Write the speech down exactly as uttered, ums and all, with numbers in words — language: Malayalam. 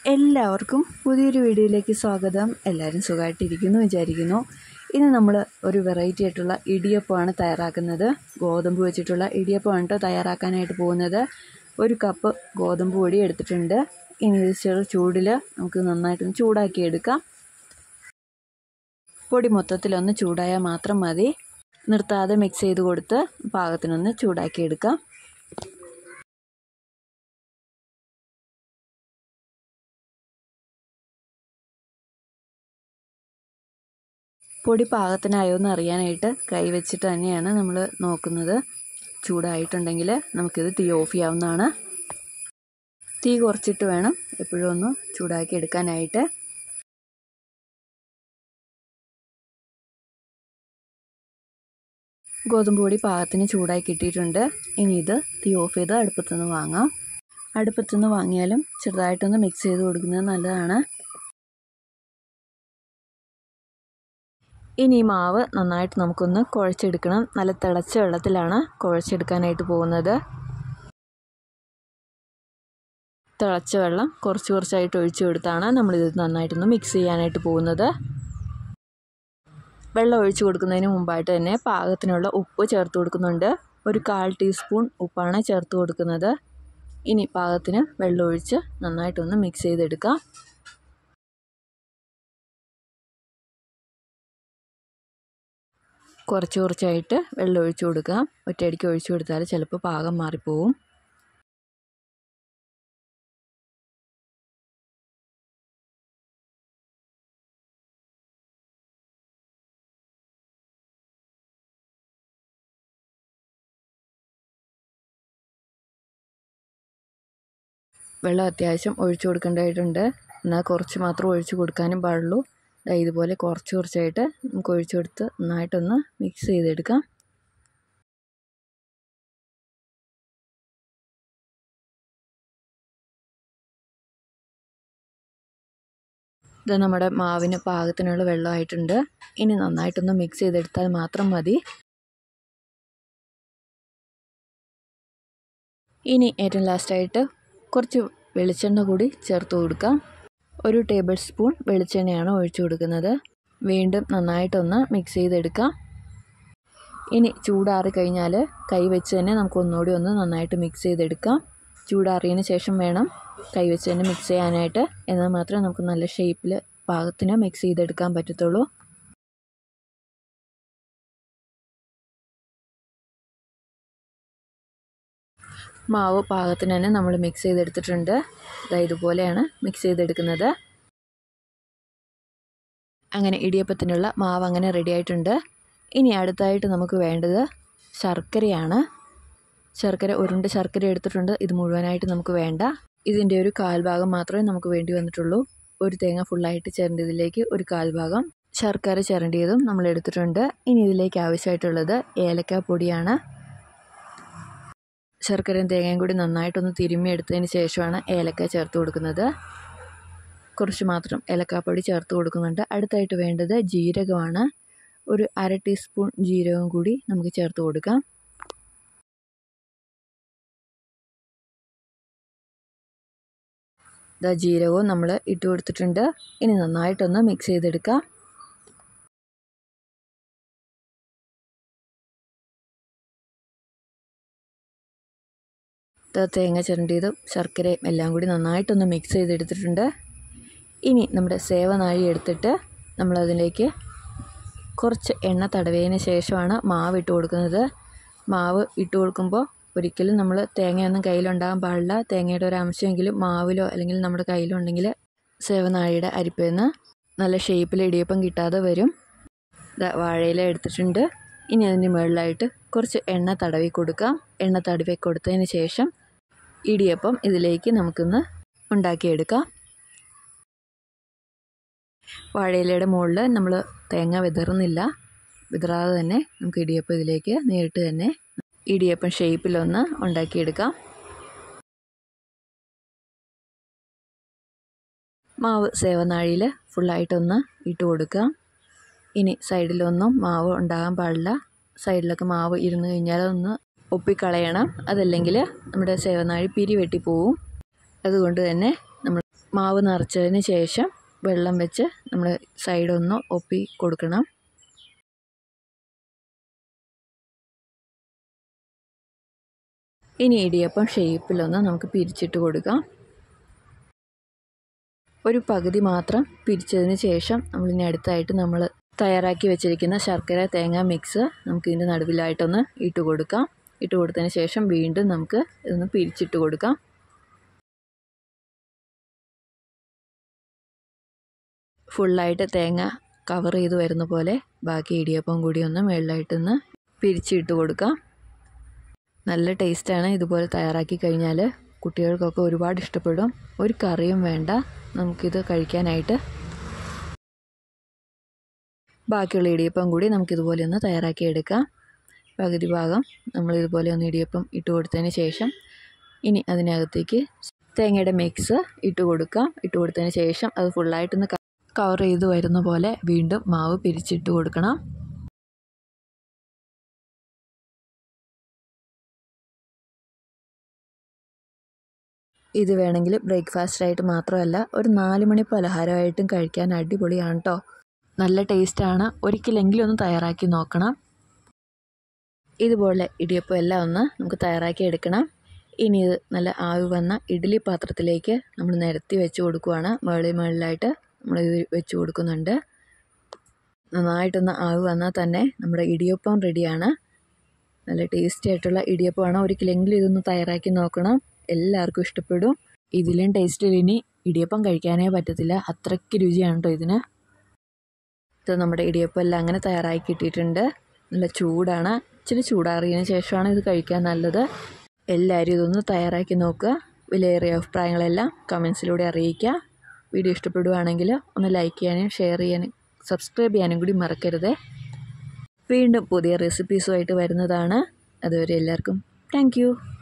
എല്ലാവർക്കും പുതിയൊരു വീഡിയോയിലേക്ക് സ്വാഗതം. എല്ലാവരും സുഖമായിട്ടിരിക്കുന്നു വിചാരിക്കുന്നു. ഇന്ന് നമ്മൾ ഒരു വെറൈറ്റി ആയിട്ടുള്ള ഇടിയപ്പമാണ് തയ്യാറാക്കുന്നത്. ഗോതമ്പ് വെച്ചിട്ടുള്ള ഇടിയപ്പമാണ് കേട്ടോ തയ്യാറാക്കാനായിട്ട് പോകുന്നത്. ഒരു കപ്പ് ഗോതമ്പ് പൊടി എടുത്തിട്ടുണ്ട്. ഇനി ഇത് ചെറു ചൂടിൽ നമുക്ക് നന്നായിട്ടൊന്ന് ചൂടാക്കി എടുക്കാം. പൊടി മൊത്തത്തിലൊന്ന് ചൂടായാൽ മാത്രം മതി. നിർത്താതെ മിക്സ് ചെയ്ത് കൊടുത്ത് പാകത്തിനൊന്ന് ചൂടാക്കി എടുക്കാം. പൊടി പാകത്തിനായോ എന്ന് അറിയാനായിട്ട് കൈ വെച്ചിട്ട് തന്നെയാണ് നമ്മൾ നോക്കുന്നത്. ചൂടായിട്ടുണ്ടെങ്കിൽ നമുക്കിത് തീ ഓഫ് ചെയ്യാവുന്നതാണ്. തീ കുറച്ചിട്ട് വേണം എപ്പോഴും ഒന്ന് ചൂടാക്കി എടുക്കാനായിട്ട്. ഗോതമ്പ് പൊടി പാകത്തിന് ചൂടാക്കി കിട്ടിയിട്ടുണ്ട്. ഇനി ഇത് തീ ഓഫ് ചെയ്ത് അടുപ്പത്തുനിന്ന് വാങ്ങാം. അടുപ്പത്തുനിന്ന് വാങ്ങിയാലും ചെറുതായിട്ടൊന്ന് മിക്സ് ചെയ്ത് കൊടുക്കുന്നത് നല്ലതാണ്. ഇനി ഈ മാവ് നന്നായിട്ട് നമുക്കൊന്ന് കുഴച്ചെടുക്കണം. നല്ല തിളച്ച വെള്ളത്തിലാണ് കുഴച്ചെടുക്കാനായിട്ട് പോകുന്നത്. തിളച്ച വെള്ളം കുറച്ച് കുറച്ചായിട്ട് ഒഴിച്ചു കൊടുത്താണ് നമ്മളിത് നന്നായിട്ടൊന്ന് മിക്സ് ചെയ്യാനായിട്ട് പോകുന്നത്. വെള്ളം ഒഴിച്ചു കൊടുക്കുന്നതിന് മുമ്പായിട്ട് തന്നെ പാകത്തിനുള്ള ഉപ്പ് ചേർത്ത് കൊടുക്കുന്നുണ്ട്. ഒരു കാൽ ടീസ്പൂൺ ഉപ്പാണ് ചേർത്ത് കൊടുക്കുന്നത്. ഇനി പാകത്തിന് വെള്ളം ഒഴിച്ച് നന്നായിട്ടൊന്ന് മിക്സ് ചെയ്തെടുക്കാം. കുറച്ച് കുറച്ചായിട്ട് വെള്ളം ഒഴിച്ചു കൊടുക്കാം. ഒറ്റയടിക്ക് ഒഴിച്ചു കൊടുത്താൽ ചിലപ്പോൾ പാകം മാറിപ്പോവും. വെള്ളം അത്യാവശ്യം ഒഴിച്ചു കൊടുക്കേണ്ടതായിട്ടുണ്ട്. എന്നാൽ കുറച്ച് മാത്രം ഒഴിച്ചു കൊടുക്കാനും പാടുള്ളൂ. ഇതുപോലെ കുറച്ച് കുറച്ചായിട്ട് നമുക്ക് ഒഴിച്ചു കൊടുത്ത് നന്നായിട്ടൊന്ന് മിക്സ് ചെയ്തെടുക്കാം. ഇത് നമ്മുടെ മാവിന് പാകത്തിനുള്ള വെള്ളമായിട്ടുണ്ട്. ഇനി നന്നായിട്ടൊന്ന് മിക്സ് ചെയ്തെടുത്താൽ മാത്രം മതി. ഇനി ഏറ്റവും ലാസ്റ്റായിട്ട് കുറച്ച് വെളിച്ചെണ്ണ കൂടി ചേർത്ത് കൊടുക്കാം. ഒരു ടേബിൾ സ്പൂൺ വെളിച്ചെണ്ണയാണ് ഒഴിച്ചു കൊടുക്കുന്നത്. വീണ്ടും നന്നായിട്ടൊന്ന് മിക്സ് ചെയ്തെടുക്കാം. ഇനി ചൂടാറി കഴിഞ്ഞാൽ കൈ വെച്ച് തന്നെ നമുക്ക് ഒന്നുകൂടി ഒന്ന് നന്നായിട്ട് മിക്സ് ചെയ്തെടുക്കാം. ചൂടാറിയതിന് ശേഷം വേണം കൈ വെച്ച് തന്നെ മിക്സ് ചെയ്യാനായിട്ട്. എന്നാൽ മാത്രമേ നമുക്ക് നല്ല ഷേപ്പിൽ പാകത്തിന് മിക്സ് ചെയ്തെടുക്കാൻ പറ്റത്തുള്ളൂ. മാവ് പാകത്തിന് തന്നെ നമ്മൾ മിക്സ് ചെയ്തെടുത്തിട്ടുണ്ട്. ഇതുപോലെയാണ് മിക്സ് ചെയ്തെടുക്കുന്നത്. അങ്ങനെ ഇടിയപ്പത്തിനുള്ള മാവ് അങ്ങനെ റെഡി ആയിട്ടുണ്ട്. ഇനി അടുത്തായിട്ട് നമുക്ക് വേണ്ടത് ശർക്കരയാണ്. ശർക്കര ഉരുണ്ട ശർക്കര എടുത്തിട്ടുണ്ട്. ഇത് മുഴുവനായിട്ട് നമുക്ക് വേണ്ട. ഇതിൻ്റെ ഒരു കാൽഭാഗം മാത്രമേ നമുക്ക് വേണ്ടി വന്നിട്ടുള്ളൂ. ഒരു തേങ്ങ ഫുള്ളായിട്ട് ചിരണ്ടിയതിലേക്ക് ഒരു കാൽഭാഗം ശർക്കര ചിരണ്ടിയതും നമ്മൾ എടുത്തിട്ടുണ്ട്. ഇനി ഇതിലേക്ക് ആവശ്യമായിട്ടുള്ളത് ഏലക്കാപ്പൊടിയാണ്. ശർക്കരയും തേങ്ങയും കൂടി നന്നായിട്ടൊന്ന് തിരുമ്മി എടുത്തതിന് ശേഷമാണ് ഏലക്ക ചേർത്ത് കൊടുക്കുന്നത്. കുറച്ച് മാത്രം ഏലക്കാപ്പൊടി ചേർത്ത് കൊടുക്കുന്നുണ്ട്. അടുത്തായിട്ട് വേണ്ടത് ജീരകമാണ്. ഒരു അര ടീസ്പൂൺ ജീരകം കൂടി നമുക്ക് ചേർത്ത് കൊടുക്കാം. ഇതാ ജീരകവും നമ്മൾ ഇട്ട് കൊടുത്തിട്ടുണ്ട്. ഇനി നന്നായിട്ടൊന്ന് മിക്സ് ചെയ്തെടുക്കാം. തേങ്ങ ചിരണ്ടിയതും ശർക്കരയും എല്ലാം കൂടി നന്നായിട്ടൊന്ന് മിക്സ് ചെയ്തെടുത്തിട്ടുണ്ട്. ഇനി നമ്മുടെ സേവനാഴി എടുത്തിട്ട് നമ്മളതിലേക്ക് കുറച്ച് എണ്ണ തടവിയതിന് ശേഷമാണ് മാവ് ഇട്ട് കൊടുക്കുന്നത്. മാവ് ഇട്ട് കൊടുക്കുമ്പോൾ ഒരിക്കലും നമ്മൾ തേങ്ങയൊന്നും കയ്യിലുണ്ടാകാൻ പാടില്ല. തേങ്ങയുടെ ഒരു അംശമെങ്കിലും മാവിലോ അല്ലെങ്കിൽ നമ്മുടെ കയ്യിലുണ്ടെങ്കിൽ സേവനാഴിയുടെ അരിപ്പിൽ നിന്ന് നല്ല ഷേപ്പിൽ ഇടിയപ്പം കിട്ടാതെ വരും. വാഴയില എടുത്തിട്ടുണ്ട്. ഇനി അതിന് മുകളിലായിട്ട് കുറച്ച് എണ്ണ തടവി കൊടുക്കാം. എണ്ണ തടവി കൊടുത്തതിന് ശേഷം ഇടിയപ്പം ഇതിലേക്ക് നമുക്കൊന്ന് ഉണ്ടാക്കിയെടുക്കാം. വാഴയിലയുടെ മുകളിൽ നമ്മൾ തേങ്ങ വിതറുന്നില്ല. വിതറാതെ തന്നെ നമുക്ക് ഇടിയപ്പം ഇതിലേക്ക് നേരിട്ട് തന്നെ ഇടിയപ്പം ഷേപ്പിലൊന്ന് ഉണ്ടാക്കിയെടുക്കാം. മാവ് സേവനാഴിയിൽ ഫുള്ളായിട്ടൊന്ന് ഇട്ട് കൊടുക്കാം. ഇനി സൈഡിലൊന്നും മാവ് ഉണ്ടാകാൻ പാടില്ല. സൈഡിലൊക്കെ മാവ് ഇരുന്ന് കഴിഞ്ഞാൽ ഒന്ന് ഒപ്പിക്കളയണം. അതല്ലെങ്കിൽ നമ്മുടെ സേവനാഴി പിരി വെട്ടി പോവും. അതുകൊണ്ട് തന്നെ നമ്മൾ മാവ് നിറച്ചതിന് ശേഷം വെള്ളം വെച്ച് നമ്മൾ സൈഡൊന്ന് ഒപ്പി കൊടുക്കണം. ഇനി ഇടിയപ്പം ഷേപ്പിലൊന്ന് നമുക്ക് പിരിച്ചിട്ട് കൊടുക്കാം. ഒരു പകുതി മാത്രം പിരിച്ചതിന് ശേഷം നമ്മളിനി അടുത്തായിട്ട് നമ്മൾ തയ്യാറാക്കി വെച്ചിരിക്കുന്ന ശർക്കര തേങ്ങ മിക്സ് നമുക്ക് ഇതിൻ്റെ നടുവിലായിട്ടൊന്ന് ഇട്ട് കൊടുക്കാം. ഇട്ട് കൊടുത്തതിന് ശേഷം വീണ്ടും നമുക്ക് ഇതൊന്ന് പിരിച്ചിട്ട് കൊടുക്കാം. ഫുള്ളായിട്ട് തേങ്ങ കവർ ചെയ്ത് വരുന്ന പോലെ ബാക്കി ഇടിയപ്പം കൂടി ഒന്ന് മുകളിലായിട്ടൊന്ന് പിരിച്ചിട്ട് കൊടുക്കാം. നല്ല ടേസ്റ്റാണ് ഇതുപോലെ തയ്യാറാക്കി കഴിഞ്ഞാൽ. കുട്ടികൾക്കൊക്കെ ഒരുപാട് ഇഷ്ടപ്പെടും. ഒരു കറിയും വേണ്ട നമുക്കിത് കഴിക്കാനായിട്ട്. ബാക്കിയുള്ള ഇടിയപ്പം കൂടി നമുക്കിതുപോലെ ഒന്ന് തയ്യാറാക്കി എടുക്കാം. പകുതി ഭാഗം നമ്മളിതുപോലെ ഒന്ന് ഇടിയപ്പം ഇട്ട് കൊടുത്തതിന് ശേഷം ഇനി അതിനകത്തേക്ക് തേങ്ങയുടെ മിക്സ് ഇട്ട് കൊടുക്കാം. ഇട്ട് കൊടുത്തതിന് ശേഷം അത് ഫുള്ളായിട്ടൊന്ന് കവർ ചെയ്ത് വരുന്ന പോലെ വീണ്ടും മാവ് പിരിച്ചിട്ട് കൊടുക്കണം. ഇത് വേണമെങ്കിൽ ബ്രേക്ക്ഫാസ്റ്റായിട്ട് മാത്രമല്ല ഒരു നാല് മണി പലഹാരമായിട്ടും കഴിക്കാൻ അടിപൊളിയാണ് കേട്ടോ. നല്ല ടേസ്റ്റാണ്. ഒരിക്കലെങ്കിലും ഒന്ന് തയ്യാറാക്കി നോക്കണം. ഇതുപോലെ ഇടിയപ്പം എല്ലാം ഒന്ന് നമുക്ക് തയ്യാറാക്കി എടുക്കണം. ഇനി ഇത് നല്ല ആവി വന്ന ഇഡ്ഡലി പാത്രത്തിലേക്ക് നമ്മൾ നിരത്തി വെച്ച് കൊടുക്കുകയാണ്. മുകളിൽ മുകളിലായിട്ട് നമ്മളിത് വെച്ച് കൊടുക്കുന്നുണ്ട്. നന്നായിട്ടൊന്ന് ആവി വന്നാൽ തന്നെ നമ്മുടെ ഇടിയപ്പം റെഡിയാണ്. നല്ല ടേസ്റ്റി ആയിട്ടുള്ള ഇടിയപ്പമാണ്. ഒരിക്കലെങ്കിലും ഇതൊന്ന് തയ്യാറാക്കി നോക്കണം. എല്ലാവർക്കും ഇഷ്ടപ്പെടും. ഇതിലും ടേസ്റ്റിൽ ഇനി ഇടിയപ്പം കഴിക്കാനേ പറ്റത്തില്ല. അത്രയ്ക്ക് രുചിയാണ് കേട്ടോ ഇതിന്. ഇത് നമ്മുടെ ഇടിയപ്പം എല്ലാം അങ്ങനെ തയ്യാറാക്കി കിട്ടിയിട്ടുണ്ട്. നല്ല ചൂടാണ്. ഇച്ചിരി ചൂടാറിയതിന് ശേഷമാണ് ഇത് കഴിക്കാൻ നല്ലത്. എല്ലാവരും ഇതൊന്ന് തയ്യാറാക്കി നോക്കുക. വിലയേറിയ അഭിപ്രായങ്ങളെല്ലാം കമൻസിലൂടെ അറിയിക്കുക. വീഡിയോ ഇഷ്ടപ്പെടുകയാണെങ്കിൽ ഒന്ന് ലൈക്ക് ചെയ്യാനും ഷെയർ ചെയ്യാനും സബ്സ്ക്രൈബ് ചെയ്യാനും കൂടി മറക്കരുത്. വീണ്ടും പുതിയ റെസിപ്പീസുമായിട്ട് വരുന്നതാണ്. അതുവരെ എല്ലാവർക്കും താങ്ക് യു.